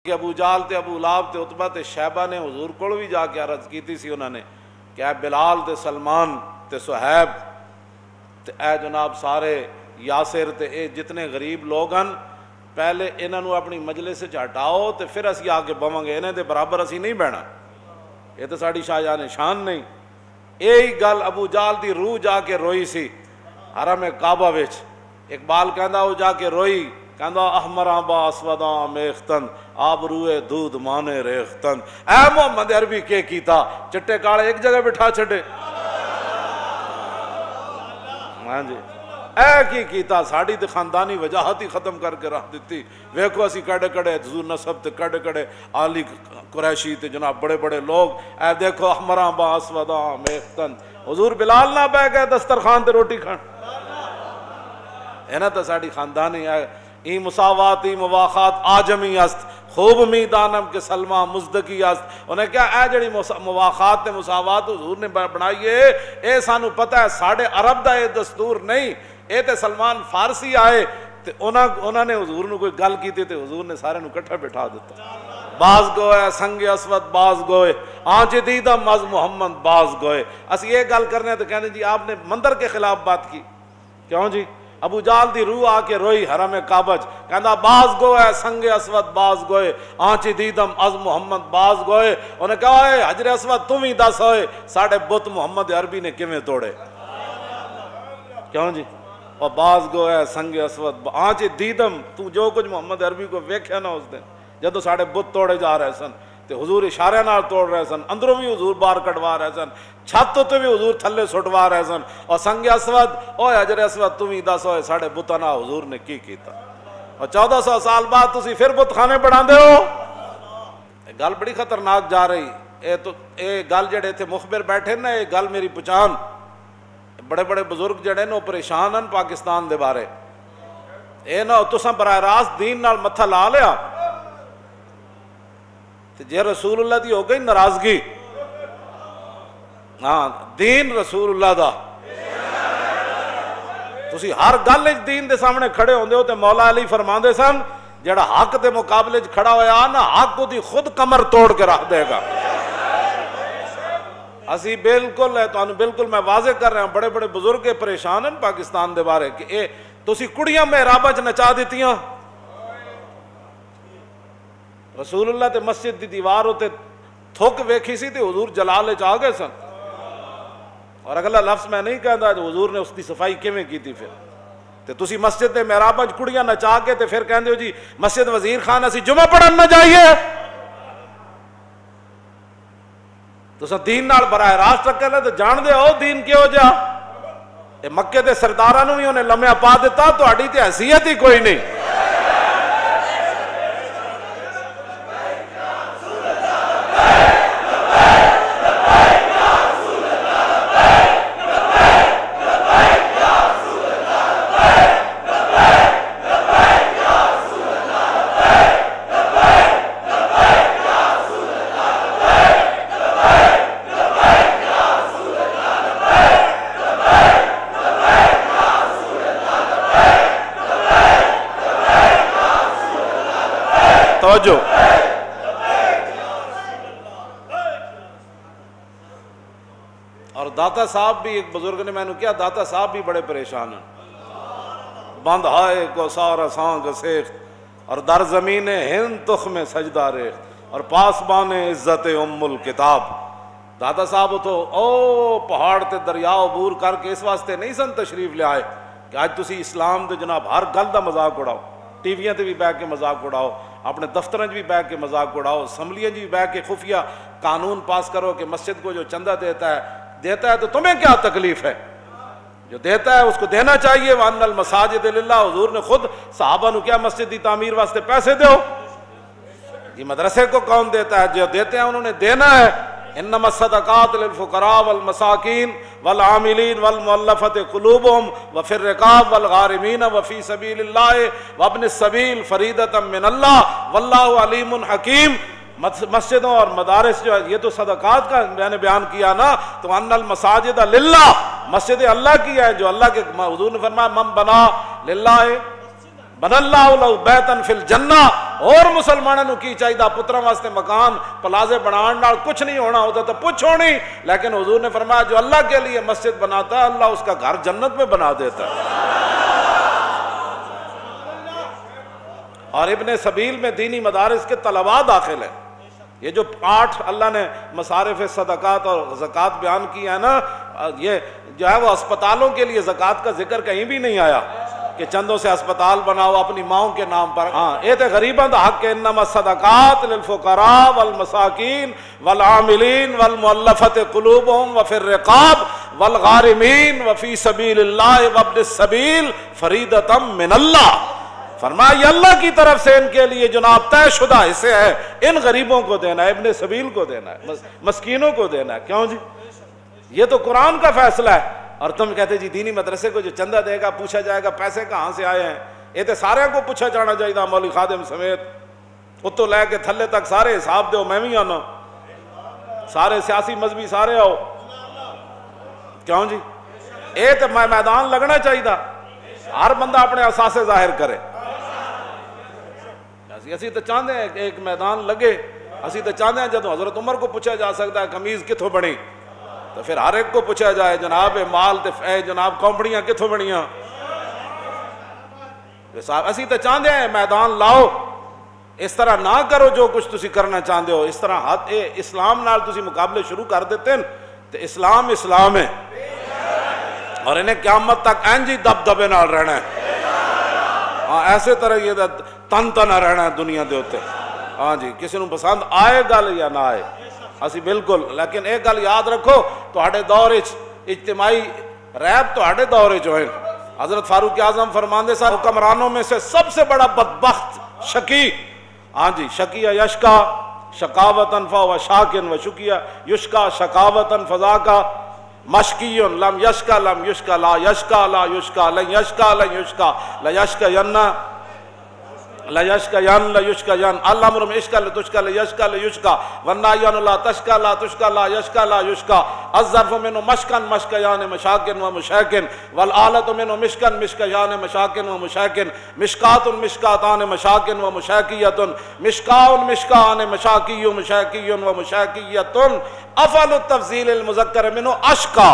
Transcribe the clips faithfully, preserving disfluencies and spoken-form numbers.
کہ ابو جال تے ابو لہب تے عتبہ تے شیبہ نے حضور کو بھی جا کے عرض کی تھی انہوں نے کہ اے بلال تے سلمان تے صہیب تے اے جناب سارے یاسر تے اے جتنے غریب لوگ ہیں پہلے انہوں نے اپنی مجلس سے ہٹاؤ تے پھر اسی آ کے بواں گے، انہیں دے برابر اسی نہیں بہنا، یہ تو ساڑی شاہجہاں شان نہیں۔ یہی گل ابو جال دی روح جا کے روئی سی حرم کعبہ وچ، اقبال کہندا وہ جا کے روئی کہندا احمراں با اسوداں میختن آب روئے دودھ مانے ریختن، اے محمد عربی کے کیتا، چٹے کالے ایک جگہ بٹھا چھڑے، ہاں جی اے کی کیتا، ساڑی تے خاندانی وجاہت ہی ختم کر کے رکھ دیتی۔ ویکھو اسی کڑے کڑے حضور نسب تے کڑے کڑے آلی قریشی تے جناب بڑے بڑے لوگ، اے دیکھو احمراں با اسوداں میختن، حضور بلال نہ بہ گئے دسترخوان تے روٹی کھان، اینا تا ساڑی خاندانی ہے۔ ای مساوات ای مواخات آجمی است، خوب می دانم کہ سلمہ مزدکی است۔ انہیں کیا اے جڑی مواخات تے مساوات حضور نے بنائیے، اے سانو پتہ ہے ساڑھے عرب دا اے دستور نہیں، اے تے سلمان فارسی آئے تے انہوں نے حضور نے کوئی گل کی تے حضور نے سارے نو کٹھا بٹھا دیتا۔ باز گوئے سنگ اسود باز گوئے آنچ دیدم از محمد باز گوئے۔ اسی یہ گل کرنے تو کہنے جی آپ نے مندر کے خلاف بات کی، کیوں جی؟ ابو جال دی روح آ کے روئی حرم کعبہ چ، کہندا باز گوئے سنگ اسود باز گوئے آنچ دیدم از محمد باز گوئے۔ انہیں کہا اے حجر اسود تم ہی دس ہوئے ساڑھے بت محمد عربی نے کیویں توڑے، کیوں جی؟ اور باز گوئے سنگ اسود آنچ دیدم، تو جو کچھ محمد عربی کو ویکھیا نا اس دن جدو ساڑھے بت توڑے جا رہے سن تے حضور اشارے نال توڑ رہے سن، اندروں بھی حضور بار کٹوا رہے سن، چھت تے بھی حضور تھلے سٹوا رہے سن، اور سنگ اسود اوے حجر اسود تم ہی دس ہوئے ساڑھے بتانا حضور نے کی کیتا۔ اور چودہ سو سال بعد تسی پھر بت خانے بڑھا دے ہو، گل بڑی خطرناک جا رہی۔ اے تو اے گل جڑے تھے مخبر بیٹھے نا، اے گل میری پہچان، بڑے بڑے بزرگ جڑے نا پریشان ہیں پاکستان دے بارے، اے نا تساں براہ راست دین نال متھا لا لیا جے رسول اللہ دی ہو گئی ناراضگی، ہاں دین رسول اللہ دا، تسی ہر گل دین دے سامنے کھڑے ہوندے ہو تے مولا علی فرماندے سن جڑا حق دے مقابلے کھڑا ہویا نا حق کو دی خود کمر توڑ کے رکھ دے گا۔ اسی بالکل ہے تو بالکل میں واضح کر رہا ہوں، بڑے بڑے بزرگ پریشان ہیں پاکستان دے بارے کہ اے تسی کڑیاں محراباں چ نچا دیتیاں، رسول اللہ تے مسجد دی دیوار ہوتے تھوک ویکھی سی تے حضور جلال چ آ گئے سن، اور اگلا لفظ میں نہیں کہندا جو حضور نے اس کی صفائی کیویں کیتی پھر تے تسی مسجد دے محراباں چ کڑیاں نچا کے تے پھر کہندے ہو جی مسجد وزیر خان اسی جمعہ پڑھن نہ جائیے، تساں دین نال براہ راست رکھے لے تے جان دے ہو دین کیو جا، اے مکے دے سرداراں نوں وی انہیں لمحہ پا دیتا، تہاڈی تے حیثیت ہی کوئی نہیں۔ توجہ، اور داتا صاحب بھی ایک بزرگ نے میں نے کیا داتا صاحب بھی بڑے پریشان ہیں، بند ہائے کو سارا سانگ سیخت اور در زمین ہند تخم سجدہ ریخت اور پاسبان عزت ام الکتاب۔ داتا صاحب تو او پہاڑ تے دریا عبور کر کے اس واسطے نہیں سن تشریف لے آئے کہ آج تسی اسلام دے جناب ہر گل دا مذاق اڑاؤ، ٹی ویاں تے بھی بہ کے مذاق اڑاؤ، اپنے دفتریں بھی بہ کے مذاق اڑاؤ، اسمبلیاں بھی بہ کے خفیہ قانون پاس کرو کہ مسجد کو جو چندہ دیتا ہے دیتا ہے تو تمہیں کیا تکلیف ہے، جو دیتا ہے اس کو دینا چاہیے۔ وَأَنَّ الْمَسَاجِدَ لِلَّهِ، حضور نے خود صحابہ نو کیا مسجد کی تعمیر واسطے پیسے دیو، یہ مدرسے کو کون دیتا ہے؟ جو دیتے ہیں انہوں نے دینا ہے۔ انما الصدقات للفقراء والمساکین والعاملین والمؤلفۃ قلوبهم وفی الرقاب والغارمین وفی سبیل اللہ وابن السبیل فریضۃ من اللہ واللہ علیم حکیم۔ مسجدوں اور مدارس جو ہے یہ تو صدقات کا میں نے بیان کیا نا، تو ان المساجد للہ، مسجد اللہ کی ہے، جو اللہ کے حضور نے فرمایا من بنا للہ بن اللہ لہ بیتا فی الجنہ، اور مسلمانوں نو کی چاہیے پتراں واسطے مکان پلازے بنان نال کچھ نہیں ہونا ہوتا تو پوچھ ہونی، لیکن حضور نے فرمایا جو اللہ کے لیے مسجد بناتا ہے اللہ اس کا گھر جنت میں بنا دیتا ہے۔ اور ابن سبیل میں دینی مدارس کے طلباء داخل ہیں۔ یہ جو آٹھ اللہ نے مصارف صدقات اور زکوٰۃ بیان کی ہے نا، یہ جو ہے وہ اسپتالوں کے لیے زکوٰۃ کا ذکر کہیں بھی نہیں آیا کہ چندوں سے اسپتال بناؤ اپنی ماؤں کے نام پر۔ ہاں اے تے غریباں دا حق، انما الصدقات للفقراء والمساکین والعاملین والمؤلفۃ قلوبہم وفی الرقاب والغارمین وفی سبیل اللہ وابن السبیل فریضۃ من اللہ۔ فرمایا یہ اللہ کی طرف سے ان کے لیے جناب طے شدہ حصے ہے، ان غریبوں کو دینا ہے، ابن سبیل کو دینا ہے، مسکینوں کو دینا ہے۔ کیوں جی؟ یہ تو قرآن کا فیصلہ ہے، اور تم کہتے جی دینی مدرسے کو جو چندہ دے گا پوچھا جائے گا پیسے کہاں سے آئے ہیں۔ یہ تو سارے کو پوچھا جانا چاہیے، مولوی خادم سمیت، اتو لے کے تھلے تک سارے حساب دیو، میں بھی آنا، سارے سیاسی مذہبی سارے آؤ۔ کیوں جی؟ یہ تو میدان لگنا چاہیے، ہر بندہ اپنے احساس ظاہر کرے۔ اسی تو چاہتے ہیں کہ ایک میدان لگے، اسی تو چاہتے ہیں جب حضرت عمر کو پوچھا جا سکتا ہے قمیض کتھوں بنی، تو پھر ہر ایک کو پوچھا جائے جناب مال تے اے جناب کمپنیاں کتھوں بنیاں۔ اسی تو چاہتے ہیں میدان لاؤ، اس طرح نہ کرو جو کچھ تسی کرنا چاہتے ہو، اس طرح حد اے اسلام نال تسی مقابلے شروع کر دیتے ہیں تو اسلام اسلام ہے، اور انہیں قیامت تک اینجی دب دبے نال رہنا ہے۔ ہاں ایسے طرح یہ تن تن رہنا ہے دنیا دے ہوتے۔ ہاں جی کسی نو پسند آئے گل یا نہ آئے، اسی بالکل، لیکن ایک گل یاد رکھو تہاڈے دور وچ اجتماعی ریب تہاڈے دور وچ ہوئے۔ حضرت فاروق اعظم فرماندے سن حکمرانوں میں سے سب سے بڑا بدبخت شقی، ہاں جی شقیہ یشکا شقاوتن فہو شاکن و شقیہ یشکا شقاوتن فذاکا مشکیون لم یشکا لم یشکا لا یشکا لا یشکا لن یشکا لن یشکا لا یشکا ینہ لا یشکا ین لا یشکا ین اللہ مرم اشکا لا تشکا لا یشکا لا یشکا والنائیان لا تشکا لا تشکا لا یشکا لا یشکا الظرف منو مشکن مشکا یان مشاکن و مشاکن والآلت منو مشکن مشکا یان مشاکن و مشاکن مشکات مشکاتان مشاکن و مشاکیت مشکاون مشکان مشاکی و مشاکی و مشاکیت افعل التفضیل المذکر منو اشکا۔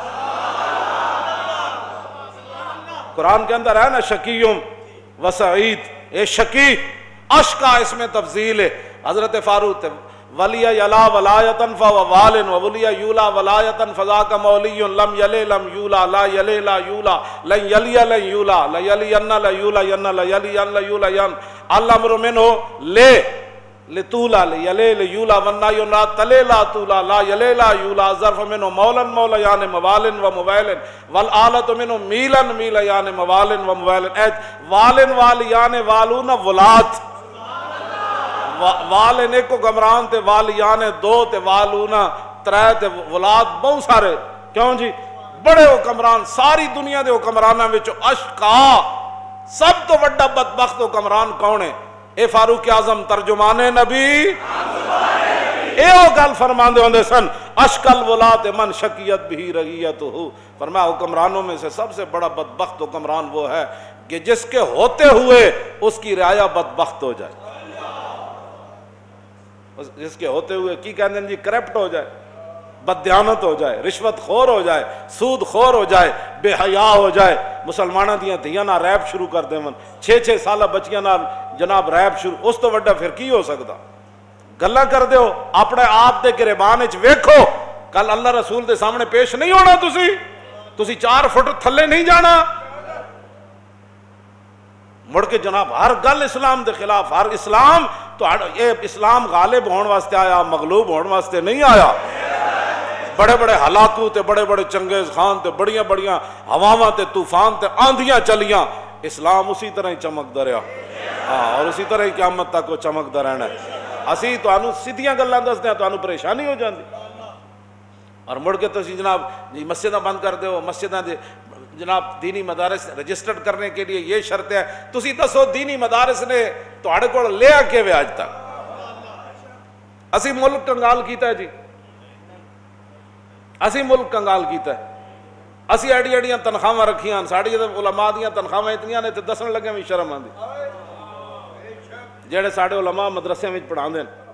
قرآن کے اندر ہے نا شکیون و سعید، اے شکی اشکا اس میں تفضیل ہے۔ حضرت فاروق ولی یلا ولایتن فہو والن و ولی یولا ولایتن فذاک مولی لم یلی لم یولا لا یلی لا یولا لن یلی لن یولا لا یلی ین لا یولا ین لا یلی ین لا یولا ین اللہ امر منہ لے لطولا لیلے لیولا ونائیو لا تلے لا طولا لا یلے لا یولا ظرف منو مولا مولا یعنی موالن و مویلن والآلت منو میلن میلا یعنی موالن و مویلن ایت والن والی یعنی والون ولات والن ایک کو گمران تے والی یعنی دو تے والون ترے تے ولات بہت سارے۔ کیوں جی؟ بڑے حکمران ساری دنیا دے حکمرانہ وچ اشقا سب تو بڑا بدبخت حکمران کون ہے؟ اے فاروق اعظم ترجمان نبی اے او گل فرماندے ہوندے سن اشکل ولات من شکیت بھی رعیت ہو۔ فرمایا حکمرانوں میں سے سب سے بڑا بدبخت حکمران وہ ہے کہ جس کے ہوتے ہوئے اس کی رعایا بدبخت ہو جائے، جس کے ہوتے ہوئے کی کہندے ہیں جی کرپٹ ہو جائے، بددیانت ہو جائے، رشوت خور ہو جائے، سود خور ہو جائے، بے حیا ہو جائے، مسلمانہ دیاں دھیاں نہ ریپ شروع کر دیں من چھ چھ سالہ بچیاں نہ جناب ریپ شروع، اس تو وڈا پھر کی ہو سکتا؟ گلہ کر دیو اپنے آپ دے گریبان وچ ویکھو، کل اللہ رسول دے سامنے پیش نہیں ہونا، تسی تسی چار فٹ تھلے نہیں جانا، مڑ کے جناب ہر گل اسلام دے خلاف، ہر اسلام تو یہ اسلام غالب ہون واسطے آیا، مغلوب ہون واسطے نہیں آیا۔ بڑے بڑے ہلاکو تے بڑے بڑے چنگیز خان تے بڑیاں بڑیاں ہواواں تے طوفان تے آندھیاں چلیاں، اسلام اسی طرح ہی چمکدا رہیا، ہاں اور اسی طرح ہی قیامت تک وہ چمکدا رہنا ہے۔ اسی تانوں سیدھیاں گلاں دسدے ہیں، تانوں پریشانی ہو جاندی، اور مڑ کے تسی جناب جی مسجداں بند کر دیو، مسجداں دے جناب دینی مدارس رجسٹرڈ کرنے کے لیے یہ شرط ہے، تسی دسو دینی مدارس نے تہاڈے کول لیا کیویں اج تک؟ اسی ملک کنگال کیتا ہے جی، اسی ملک کنگال کیتا ہے، اسی ایڈی ایڈیاں تنخواہ رکھیاں، ساڑی علماء دیاں تنخواہ اتنیاں نے تے دسن لگے بھی شرم آندی، جڑے ساڈے علماء مدرسے وچ پڑھاندے نے